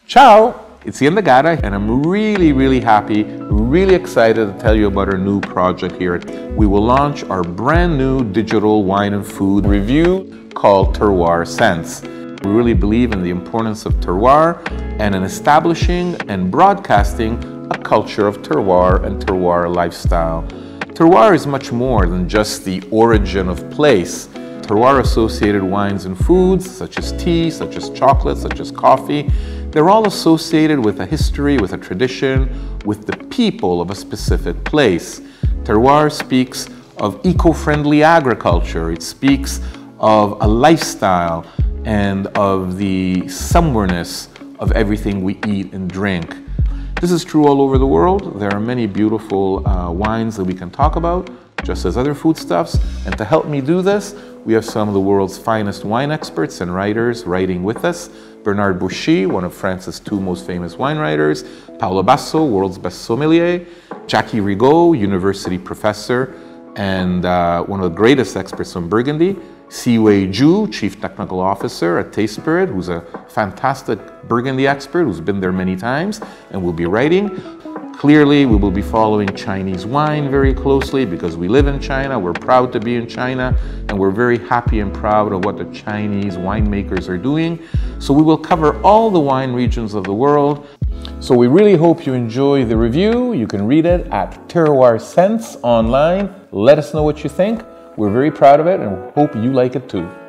Ciao, it's Ian Nagata, and I'm really happy, really excited to tell you about our new project here. We will launch our brand new digital wine and food review called Terroir Sense. We really believe in the importance of terroir and in establishing and broadcasting a culture of terroir and terroir lifestyle. Terroir is much more than just the origin of place. Terroir-associated wines and foods, such as tea, such as chocolate, such as coffee, they're all associated with a history, with a tradition, with the people of a specific place. Terroir speaks of eco-friendly agriculture. It speaks of a lifestyle and of the somewhereness of everything we eat and drink. This is true all over the world. There are many beautiful wines that we can talk about, just as other foodstuffs. And to help me do this, we have some of the world's finest wine experts and writers writing with us. Bernard Bouchy, one of France's two most famous wine writers. Paolo Basso, world's best sommelier. Jackie Rigaud, university professor and one of the greatest experts on Burgundy. Siwei Zhu, Chief Technical Officer at Taste Spirit, who's a fantastic Burgundy expert who's been there many times and will be writing. Clearly, we will be following Chinese wine very closely because we live in China, we're proud to be in China, and we're very happy and proud of what the Chinese winemakers are doing. So we will cover all the wine regions of the world. So we really hope you enjoy the review. You can read it at Terroir Sense online. Let us know what you think. We're very proud of it and hope you like it too.